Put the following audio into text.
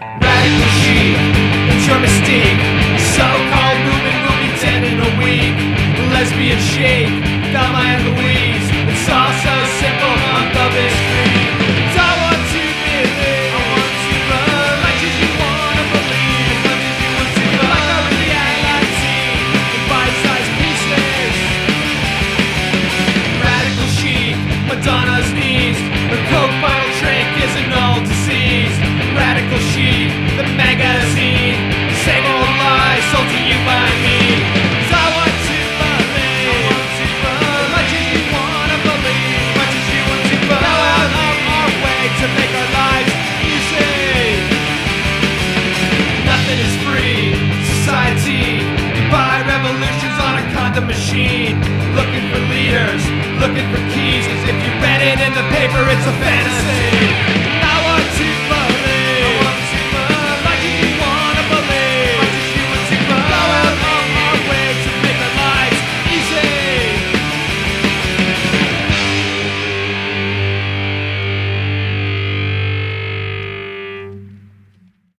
Radical chic, it's your mystique. So-called movement will be dead in a week. Lesbian chic, Thelma and Louise. It's also